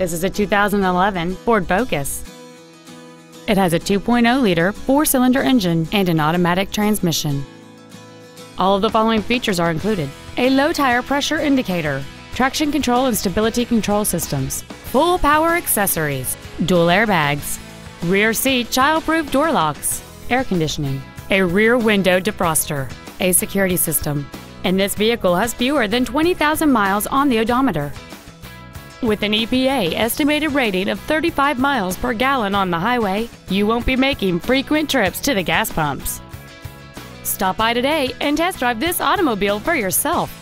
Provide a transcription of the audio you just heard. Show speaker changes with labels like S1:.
S1: This is a 2011 Ford Focus. It has a 2.0-liter four-cylinder engine and an automatic transmission. All of the following features are included: a low tire pressure indicator, traction control and stability control systems, full power accessories, dual airbags, rear seat child-proof door locks, air conditioning, a rear window defroster, a security system, and this vehicle has fewer than 20,000 miles on the odometer. With an EPA estimated rating of 35 miles per gallon on the highway, you won't be making frequent trips to the gas pumps. Stop by today and test drive this automobile for yourself.